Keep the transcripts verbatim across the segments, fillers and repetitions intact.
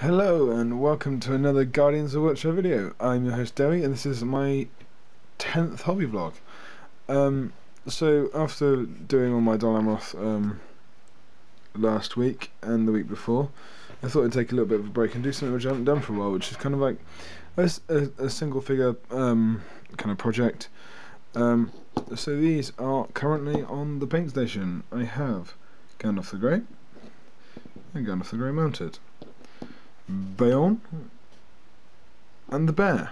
Hello and welcome to another Guardians of Wilt-Shire video. I'm your host Dewi and this is my tenth hobby vlog. Um, so after doing all my Dolamroth um, last week and the week before, I thought I'd take a little bit of a break and do something which I haven't done for a while, which is kind of like a, a, a single figure um, kind of project. Um, so these are currently on the paint station. I have Gandalf the Grey and Gandalf the Grey mounted, Bayon and the bear.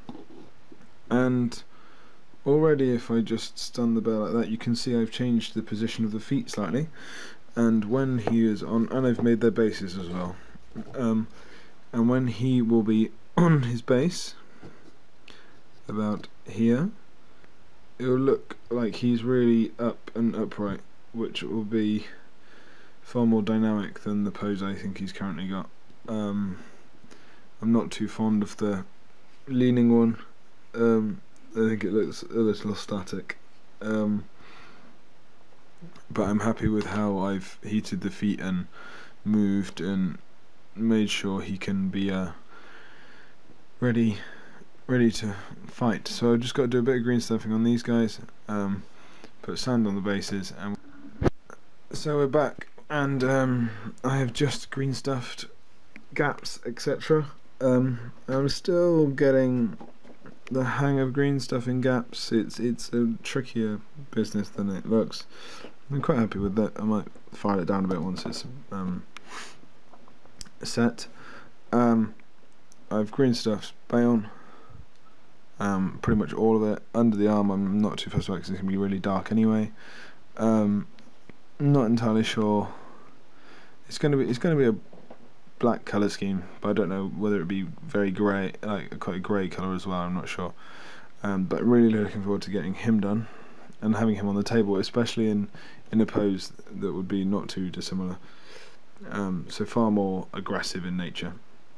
And already if I just stun the bear like that, you can see I've changed the position of the feet slightly, and when he is on, and I've made their bases as well, um, and when he will be on his base about here, it will look like he's really up and upright, which will be far more dynamic than the pose I think he's currently got. Um, I'm not too fond of the leaning one. Um, I think it looks a little static, um, but I'm happy with how I've heated the feet and moved and made sure he can be uh, ready ready to fight. So I've just got to do a bit of green stuffing on these guys, um, put sand on the bases, and so we're back, and um, I have just green stuffed gaps, et cetera. Um, I'm still getting the hang of green stuffing gaps. It's it's a trickier business than it looks. I'm quite happy with that. I might file it down a bit once it's um, set. Um, I've green stuffed Bayon, um, pretty much all of it. Under the arm I'm not too fussed about because it's going to be really dark anyway. Um, not entirely sure. It's going to be it's going to be a black colour scheme, but I don't know whether it be very grey, like quite a grey colour as well. I'm not sure, um, but really looking forward to getting him done and having him on the table, especially in in a pose that would be not too dissimilar. Um, so far more aggressive in nature.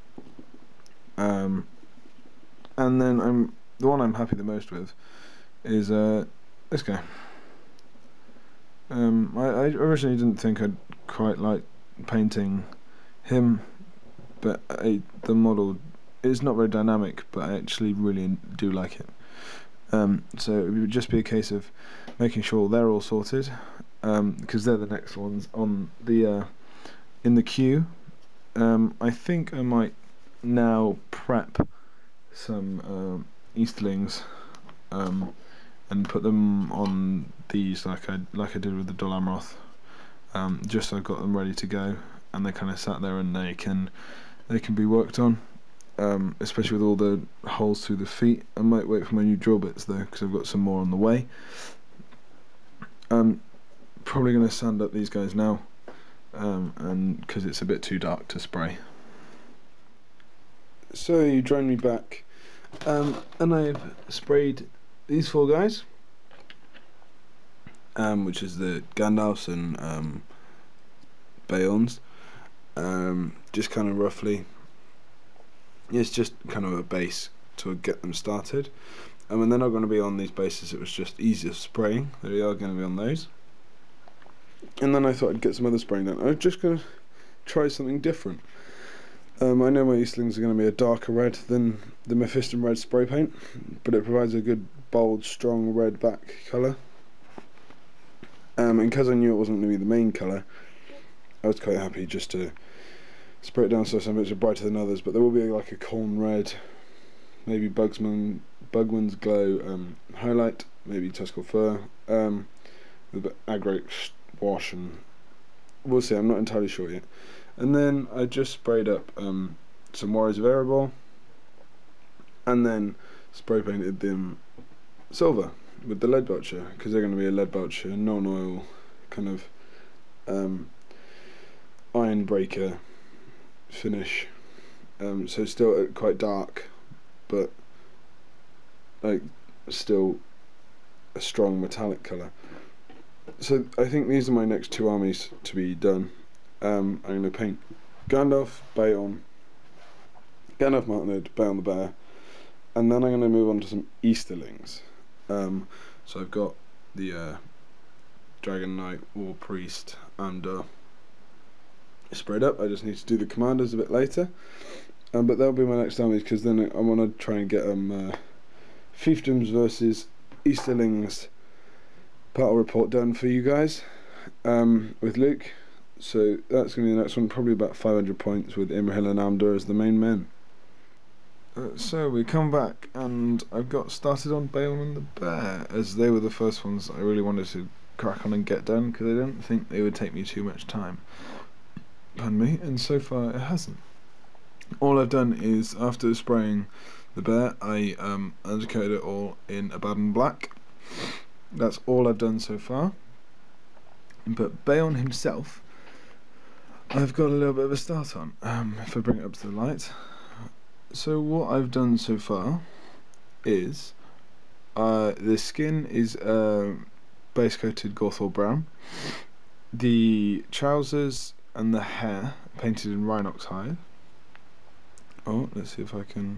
Um, and then I'm the one I'm happy the most with is uh, this guy. Um, I, I originally didn't think I'd quite like painting him, but I, the model is not very dynamic, but I actually really do like it. Um, so it would just be a case of making sure they're all sorted, um, because they're the next ones on the uh, in the queue. Um, I think I might now prep some um, Easterlings um, and put them on these like I like I did with the Dolamroth, um, just so I've got them ready to go, and they kind of sat there and they can they can be worked on, um, especially with all the holes through the feet. I might wait for my new drill bits though, because I've got some more on the way. I'm probably going to sand up these guys now, um, and because it's a bit too dark to spray. So you join me back, um, and I've sprayed these four guys, um, which is the Gandalfs and um, Bayons. Um, just kind of roughly, it's just kind of a base to get them started. Um, and they're not going to be on these bases, it was just easier spraying. They are going to be on those. And then I thought I'd get some other spraying done. I'm just going to try something different. Um, I know my Eastlings are going to be a darker red than the Mephiston red spray paint, but it provides a good bold strong red back colour. Um, and because I knew it wasn't going to be the main colour, I was quite happy just to spray it down so some bits are brighter than others, but there will be like a corn red, maybe Bugsman, Bugman's Glow um, highlight, maybe Tuscal Fur, um, with a bit aggro wash, and we'll see, I'm not entirely sure yet. And then I just sprayed up um, some Warriors of Erebor, and then spray painted them silver with the lead Wilt-Shire, because they're going to be a lead Wilt-Shire, non-oil kind of um, iron breaker finish, um, so still quite dark, but like still a strong metallic colour. So I think these are my next two armies to be done. um, I'm going to paint Gandalf, Bayon, Gandalf mounted, Bayon the bear, and then I'm going to move on to some Easterlings. Um, so I've got the uh, Dragon Knight, War Priest, and uh, sprayed up. I just need to do the commanders a bit later. Um, but that'll be my next armies, because then I want to try and get um, uh, fiefdoms versus Easterlings battle report done for you guys um, with Luke. So that's going to be the next one, probably about five hundred points with Imrahil and Amdur as the main men. Uh, so we come back, and I've got started on Bayon and the Bear, as they were the first ones I really wanted to crack on and get done, because I didn't think they would take me too much time. Pardon me, and so far it hasn't. All I've done is, after spraying the bear, I um, undercoated it all in Abaddon Black. That's all I've done so far. But Bayon himself, I've got a little bit of a start on, um, if I bring it up to the light. So what I've done so far is, uh, the skin is uh, base coated Gawthor brown. The trousers and the hair painted in Rhinox hide. Oh, let's see if I can.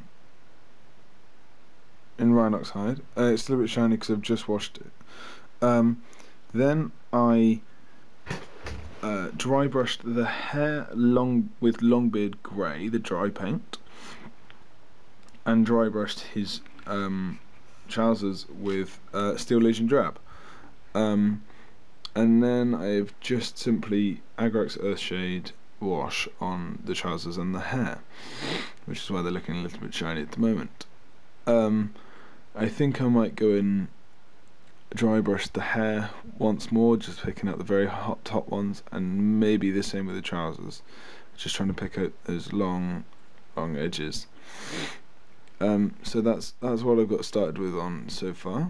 In Rhinox hide. Uh, it's a little bit shiny because I've just washed it. Um, then I uh, dry brushed the hair long with Longbeard Grey, the dry paint, and dry brushed his um, trousers with uh, Steel Legion Drab. Um, and then I've just simply Agrax Earthshade wash on the trousers and the hair, which is why they're looking a little bit shiny at the moment. Um, I think I might go in dry brush the hair once more, just picking out the very hot top ones, and maybe the same with the trousers, just trying to pick out those long long edges. Um, so that's that's what I've got started with on so far.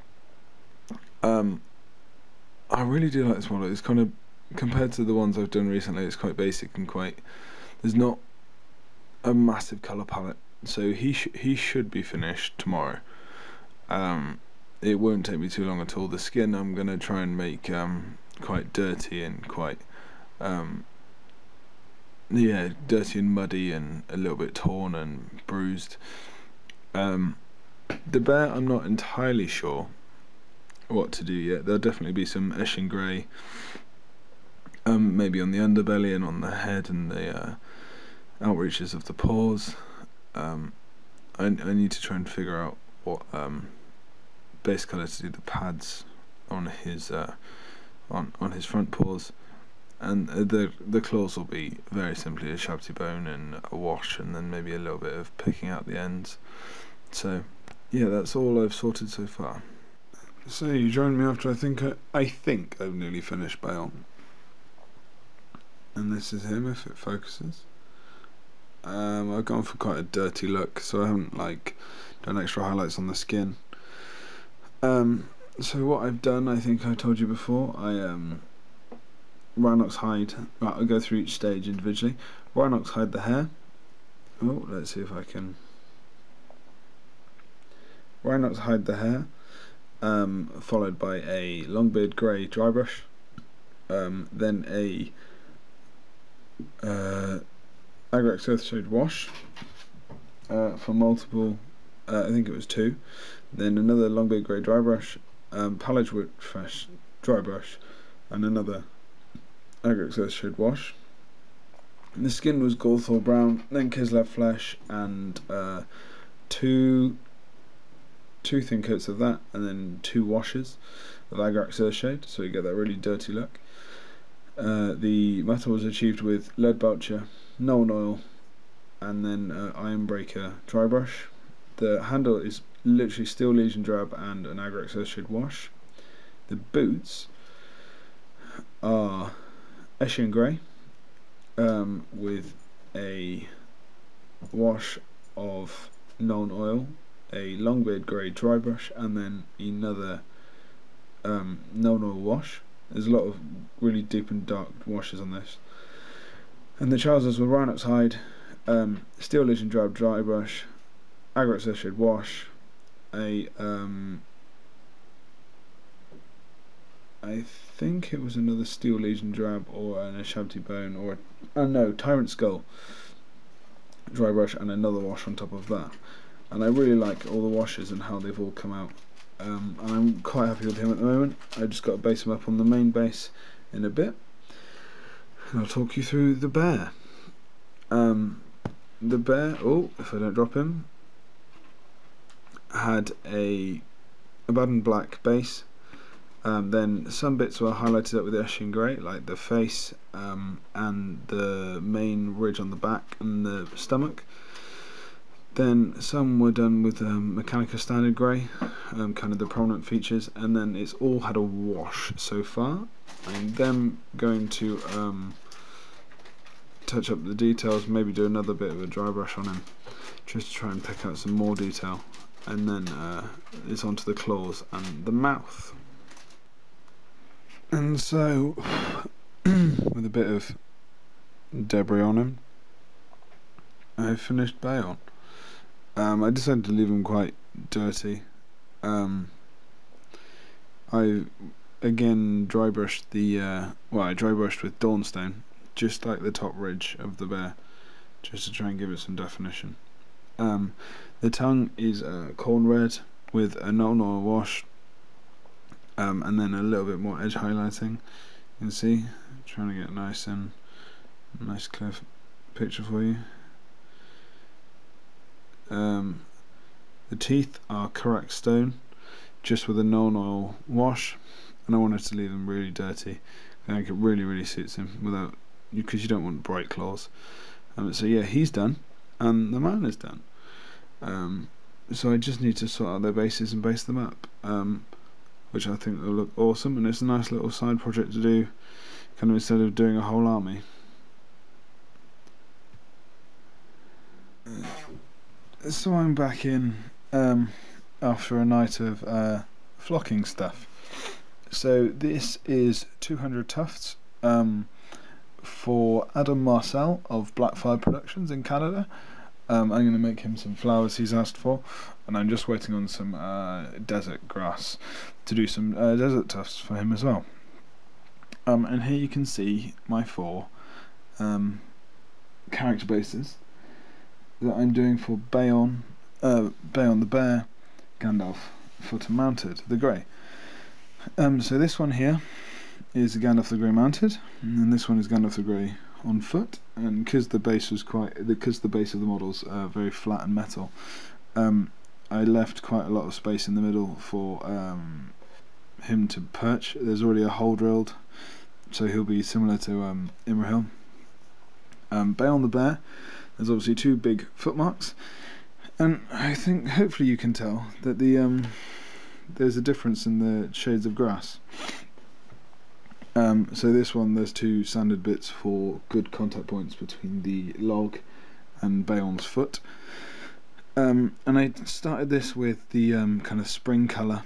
Um, I really do like this model. It's kind of, compared to the ones I've done recently, it's quite basic and quite, there's not a massive colour palette, so he sh he should be finished tomorrow. Um, it won't take me too long at all. The skin I'm going to try and make um, quite dirty and quite um, yeah, dirty and muddy and a little bit torn and bruised. Um, the bear, I'm not entirely sure what to do yet. There'll definitely be some Eshin Grey, um, maybe on the underbelly and on the head and the uh, outreaches of the paws. Um, I, I need to try and figure out what um, base colour to do the pads on his uh, on on his front paws, and the the claws will be very simply a shabty bone and a wash, and then maybe a little bit of picking out the ends. So yeah, that's all I've sorted so far. So you joined me after I think I, I think I've nearly finished Bayon, and this is him if it focuses. Um, I've gone for quite a dirty look, so I haven't like done extra highlights on the skin. Um, so what I've done, I think I told you before, I um, Rhinox hide. Right, I'll go through each stage individually. Rhinox hide the hair. Oh, let's see if I can. Rhinox hide the hair. Um, followed by a Longbeard Grey dry brush, um, then a uh, Agrax Earthshade wash uh, for multiple, uh, I think it was two, then another Longbeard Grey dry brush, um, Palage Fresh dry brush, and another Agrax Earthshade wash. And the skin was Gawthor brown, then Kislev flesh, and uh, two two thin coats of that, and then two washes of Agrax Earthshade, so you get that really dirty look. Uh, the metal was achieved with lead belcher, Nolan oil, and then uh, iron breaker dry brush. The handle is literally Steel Legion Drab and an Agrax Earthshade wash. The boots are Eshin Grey um, with a wash of Nolan oil, a Longbeard Grey dry brush, and then another um, Nolan oil wash. There's a lot of really deep and dark washes on this. And the trousers were Rhinox hide, um, Steel Legion Drab dry brush, Agrax Earthshade wash, a um, I think it was another Steel Legion Drab or an Ashabti bone, or a, oh no, Tyrant Skull dry brush, and another wash on top of that. And I really like all the washes and how they've all come out. Um, and I'm quite happy with him at the moment. I just got to base him up on the main base in a bit. and I'll talk you through the bear. Um, the bear, oh, if I don't drop him, had a abandoned black base. Um, then some bits were highlighted up with Ashen grey, like the face um, and the main ridge on the back and the stomach. Then some were done with um, Mechanica Standard Grey, um, kind of the prominent features, and then it's all had a wash so far. I'm then going to um, touch up the details, maybe do another bit of a dry brush on him, just to try and pick out some more detail. And then uh, it's onto the claws and the mouth. And so, with a bit of debris on him, I've finished Bayon. Um, I decided to leave him quite dirty. Um, I again dry brushed the, uh, well I dry brushed with Dawnstone, just like the top ridge of the bear, just to try and give it some definition. Um, the tongue is uh, corn red with a non-oil wash. Um, and then a little bit more edge highlighting. You can see, trying to get a nice and nice clear picture for you. Um, the teeth are correct stone, just with a non-oil wash, and I wanted to leave them really dirty. I think it really, really suits him without, because you don't want bright claws. Um, so yeah, he's done, and the man is done. Um, so I just need to sort out their bases and base them up. Um, which I think will look awesome, and it's a nice little side project to do, kind of instead of doing a whole army. So I'm back in um, after a night of uh, flocking stuff. So this is two hundred tufts um, for Adam Marcel of Blackfire Productions in Canada. Um, I'm going to make him some flowers he's asked for, and I'm just waiting on some uh, desert grass to do some uh, desert tufts for him as well. Um, and here you can see my four um, character bases that I'm doing for Bayon, uh, Bayon the Bear, Gandalf, Foot and Mounted, the Grey. Um, so this one here is Gandalf the Grey mounted, and then this one is Gandalf the Grey on foot, and because the base was quite, because the base of the model's uh, very flat and metal, um, I left quite a lot of space in the middle for um, him to perch. There's already a hole drilled, so he'll be similar to um, Imrahil. Um, Bayon the Bear, there's obviously two big footmarks, and I think hopefully you can tell that the um, there's a difference in the shades of grass. Um, so this one, there's two standard bits for good contact points between the log and Bayon's foot. Um, and I started this with the um, kind of spring colour.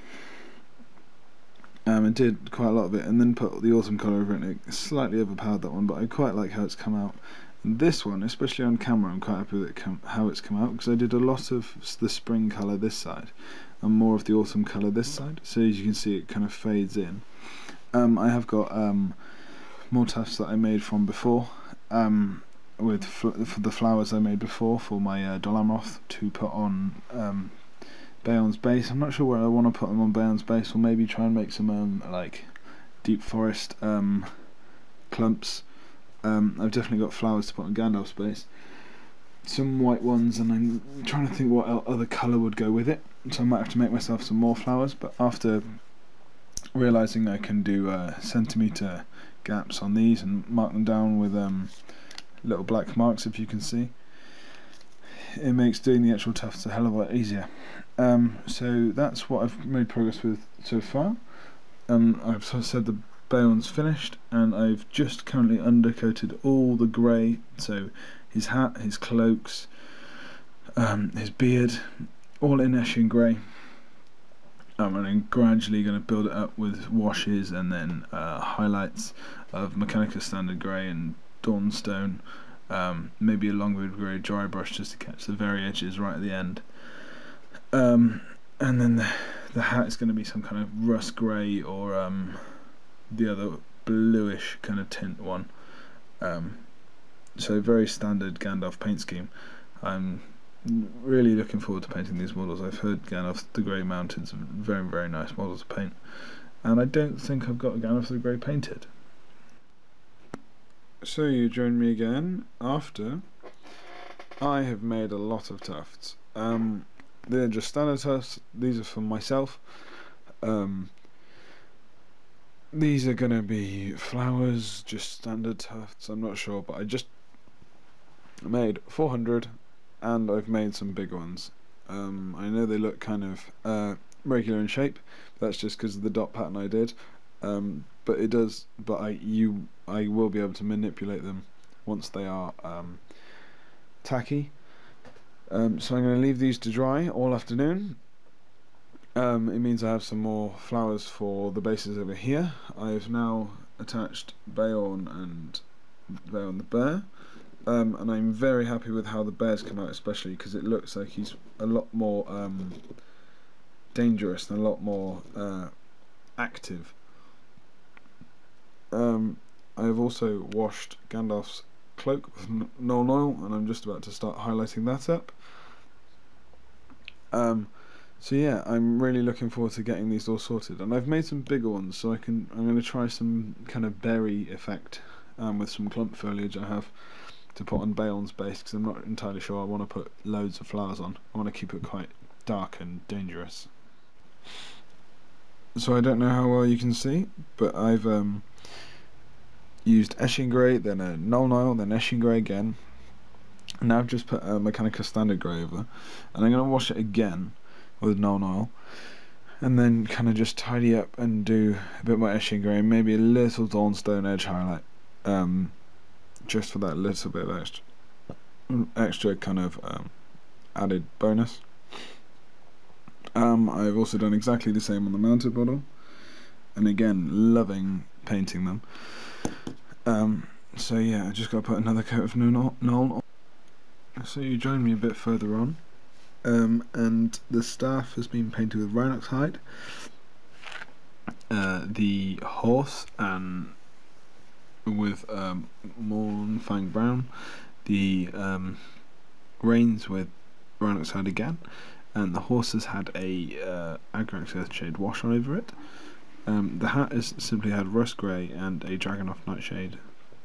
Um, I did quite a lot of it, and then put the autumn colour over it, and it slightly overpowered that one, but I quite like how it's come out. And this one, especially on camera, I'm quite happy with it com how it's come out, because I did a lot of the spring colour this side, and more of the autumn colour this side, so as you can see it kind of fades in. Um, I have got um, more tufts that I made from before, um, with fl for the flowers I made before for my uh, Dol Amroth to put on um, Bayon's base. I'm not sure where I want to put them on Bayon's base, or maybe try and make some um, like deep forest um, clumps. Um, I've definitely got flowers to put on Gandalf's base. Some white ones, and I'm trying to think what other colour would go with it, so I might have to make myself some more flowers, but after realising I can do uh, centimetre gaps on these and mark them down with um, little black marks, if you can see, it makes doing the actual tufts a hell of a lot easier. Um, so that's what I've made progress with so far. Um, I've sort of said the Bayon's finished, and I've just currently undercoated all the grey, so his hat, his cloaks, um, his beard, all in Ashen grey. Um, and I'm gradually going to build it up with washes and then uh, highlights of Mechanica Standard Grey and Dawnstone, um, maybe a Longwood Grey dry brush just to catch the very edges right at the end. Um, and then the, the hat is going to be some kind of rust grey or um, the other bluish kind of tint one. Um, so very standard Gandalf paint scheme. I'm really looking forward to painting these models. I've heard Gandalf the Grey Mountains are very, very nice models to paint, and I don't think I've got Gandalf the Grey painted. So you join me again after I have made a lot of tufts. Um, they're just standard tufts. These are for myself. Um, these are gonna be flowers, just standard tufts. I'm not sure, but I just made four hundred, and I've made some big ones. Um, I know they look kind of uh, regular in shape. That's just because of the dot pattern I did. Um, but it does. But I you I will be able to manipulate them once they are um, tacky. Um, so I'm going to leave these to dry all afternoon. Um, it means I have some more flowers for the bases over here. I've now attached Bayon and Bayon the bear. Um, and I'm very happy with how the bear's come out, especially because it looks like he's a lot more um, dangerous and a lot more uh, active. Um, I have also washed Gandalf's cloak with Knoll oil, and I'm just about to start highlighting that up. Um, so yeah, I'm really looking forward to getting these all sorted, and I've made some bigger ones, so I can. I'm going to try some kind of berry effect um, with some clump foliage I have to put on Bayon's base, because I'm not entirely sure I want to put loads of flowers on. I want to keep it quite dark and dangerous. So I don't know how well you can see, but I've um, used Eshin Grey, then a Knoll oil, then Eshin Grey again. And now I've just put a Mechanica Standard Grey over, and I'm going to wash it again with Knoll oil, and then kind of just tidy up and do a bit more Eshin Grey, maybe a little Dawnstone edge highlight. Um, just for that little bit of extra, extra kind of um, added bonus. Um, I've also done exactly the same on the mounted model, and again, loving painting them. Um, so yeah, I just got to put another coat of Knoll on. So you join me a bit further on, um, and the staff has been painted with Rhinox hide. Uh, the horse and with um, Mornfang brown, the um, reins with Rhinox hide again, and the horse has had a uh, Agrax Earthshade wash over it. Um, the hat has simply had Rust Grey and a Dragonoff Nightshade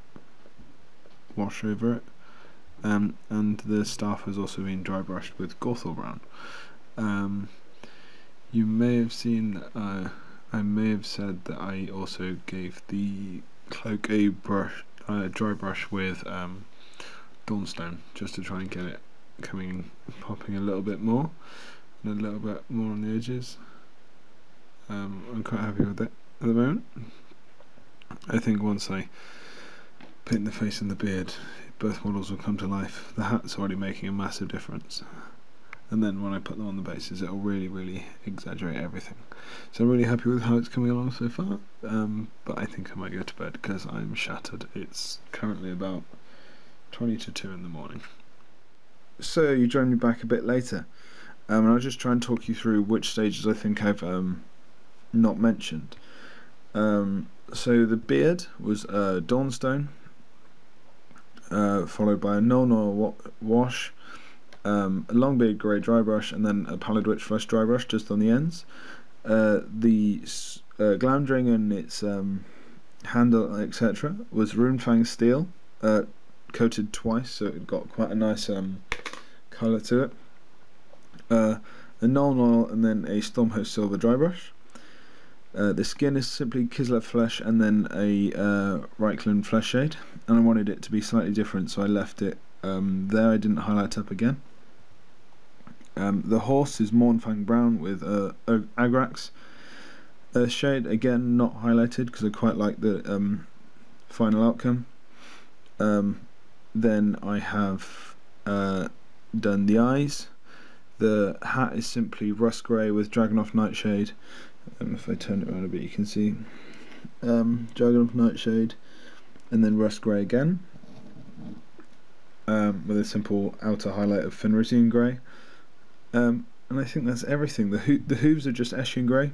wash over it, um, and the staff has also been dry brushed with Gorthal brown. Um, you may have seen, uh, I may have said that I also gave the cloak a brush, uh, dry brush with um, Dawnstone, just to try and get it coming, popping a little bit more, and a little bit more on the edges. Um, I'm quite happy with it at the moment. I think once I paint the face and the beard, both models will come to life. The hat's already making a massive difference, and then when I put them on the bases, it'll really, really exaggerate everything. So I'm really happy with how it's coming along so far. Um, but I think I might go to bed because I'm shattered. It's currently about twenty to two in the morning. So you join me back a bit later, um, and I'll just try and talk you through which stages I think I've um, not mentioned. Um, so the beard was uh, Dawnstone, uh, followed by a Knoll oil wa wash, um, a Longbeard Grey dry brush, and then a Pallid Witch Flesh dry brush just on the ends. Uh, the uh, Glamdring and its um, handle, et cetera, was Runefang Steel, uh, coated twice, so it got quite a nice um, colour to it. Uh, a Knoll oil and then a Stormhost Silver dry brush. Uh, the skin is simply Kislev Flesh and then a uh, Reichland Flesh shade, and I wanted it to be slightly different, so I left it um, there. I didn't highlight up again. Um, the horse is Mornfang Brown with uh, Agrax uh, shade, again not highlighted because I quite like the um, final outcome. Um, then I have uh, done the eyes. The hat is simply Rust Grey with Dragonoff Nightshade. Um, if I turn it around a bit, you can see um, Dragonoff Nightshade, and then Rust Grey again, um, with a simple outer highlight of Fenrisian Grey. Um, and I think that's everything. The ho the hooves are just Eshin Grey.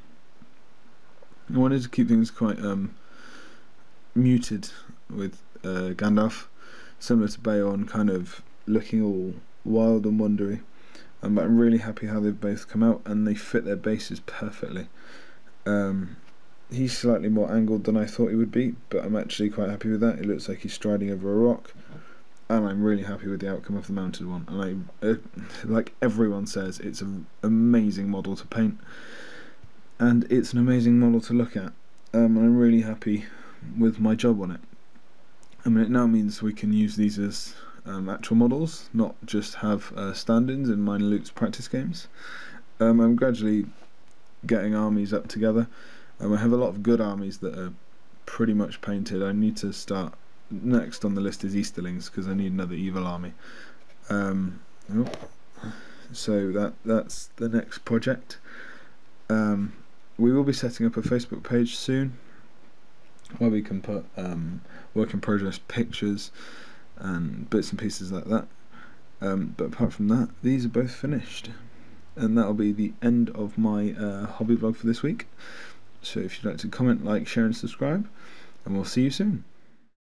I wanted to keep things quite um, muted with uh, Gandalf, similar to Bayon, kind of looking all wild and wondery. Um, but I'm really happy how they've both come out, and they fit their bases perfectly. Um, he's slightly more angled than I thought he would be, but I'm actually quite happy with that. It looks like he's striding over a rock, and I'm really happy with the outcome of the mounted one. And I, uh, like everyone says, it's an amazing model to paint, and it's an amazing model to look at. Um, and I'm really happy with my job on it. I mean, it now means we can use these as um, actual models, not just have uh, stand-ins in Minor Luke's practice games. Um, I'm gradually getting armies up together. Um, I have a lot of good armies that are pretty much painted. I need to start, next on the list is Easterlings, because I need another evil army. Um, oh, so that that's the next project. Um, we will be setting up a Facebook page soon, where we can put um, work in progress pictures and bits and pieces like that. Um, but apart from that, these are both finished, and that'll be the end of my uh, hobby vlog for this week. So if you'd like to comment, like, share and subscribe, and we'll see you soon.